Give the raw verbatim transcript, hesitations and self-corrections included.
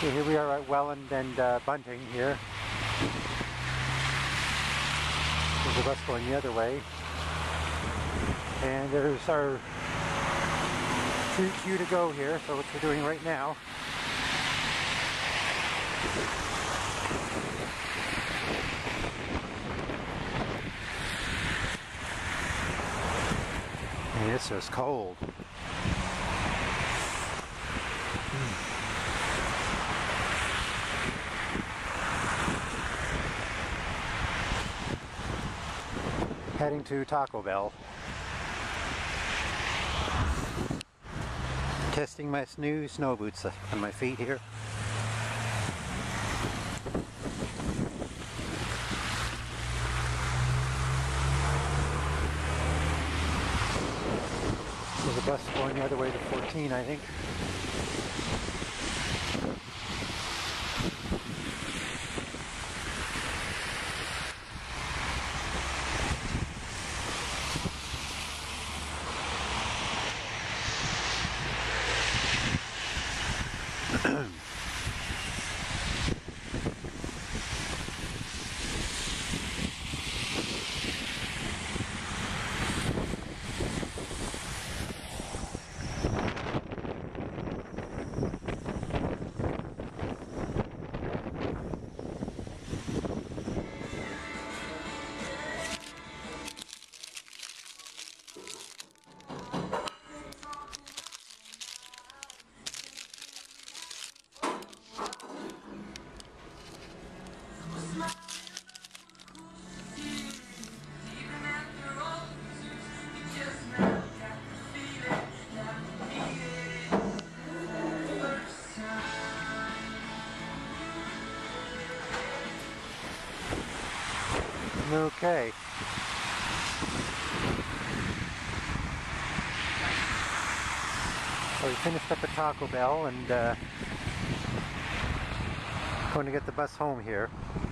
So here we are at Welland and uh, Bunting here. There's a bus going the other way. And there's our queue to go here, so what we're doing right now. And it's just cold. Heading to Taco Bell. Testing my new snow boots on my feet here. There's a bus going the other way to fourteen, I think. Okay. So we finished up at Taco Bell and uh, going to get the bus home here.